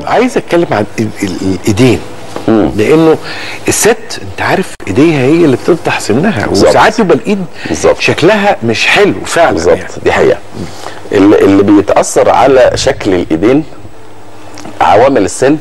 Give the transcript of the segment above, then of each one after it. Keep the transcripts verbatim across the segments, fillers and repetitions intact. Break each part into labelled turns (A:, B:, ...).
A: عايز اتكلم عن الايدين، لانه الست انت عارف ايديها هي اللي بتفتح سنها، وساعات يبقى الايد بالزبط. شكلها مش حلو فعلا
B: بالظبط
A: يعني.
B: دي حقيقه. اللي, اللي بيتاثر على شكل الايدين عوامل السن،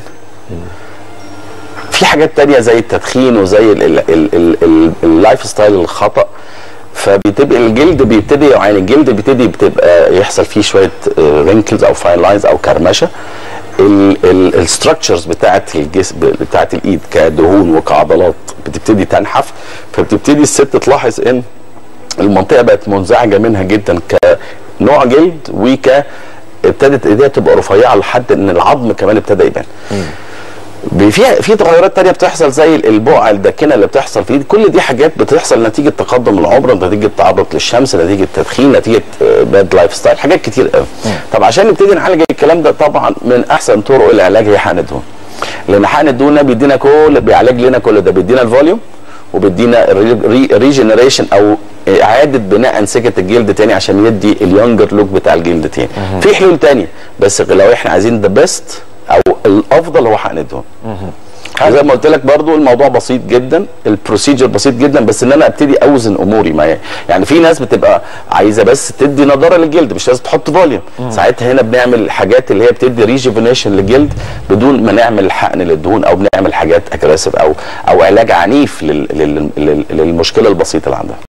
B: في حاجات تانية زي التدخين وزي اللايف ستايل الخطأ، فبتبقى الجلد بيبتدي يعني الجلد بيبتدي بتبقى يحصل فيه شويه رينكلز او فاين لاينز او كرمشه. الستراكشرز بتاعت الجسم بتاعت الايد كدهون وكعضلات بتبتدي تنحف، فبتبتدي الست تلاحظ ان المنطقه بقت منزعجه منها جدا كنوع جلد، وك ابتدت ايديها تبقى رفيعه لحد ان العظم كمان ابتدى يبان. في في تغيرات تانية بتحصل زي البقع الداكنه اللي بتحصل في ايد، كل دي حاجات بتحصل نتيجه تقدم العمر، نتيجه تعرض للشمس، نتيجه تدخين، نتيجه باد لايف ستايل، حاجات كتير قوي. طب عشان نبتدي نعالج الكلام ده، طبعا من احسن طرق العلاج هي حقن الدهون. لان حقن الدهون ده بيدينا كل بيعالج لنا كل ده، بيدينا الفوليوم وبيدينا ريجنريشن او اعاده بناء انسجه الجلد تاني عشان يدي اليونجر لوك بتاع الجلد تاني. في حلول تانية بس لو احنا عايزين ذا بيست او الافضل هو حقن الدهون. زي ما قلت لك برضو الموضوع بسيط جدا، البروسيجر بسيط جدا، بس ان انا ابتدي اوزن اموري معايا. يعني في ناس بتبقى عايزه بس تدي نضاره للجلد، مش لازم تحط فوليوم. ساعتها هنا بنعمل الحاجات اللي هي بتدي ريجيفينيشن للجلد بدون ما نعمل حقن للدهون او بنعمل حاجات اجريسيف او او علاج عنيف لل لل للمشكله البسيطه اللي عندها.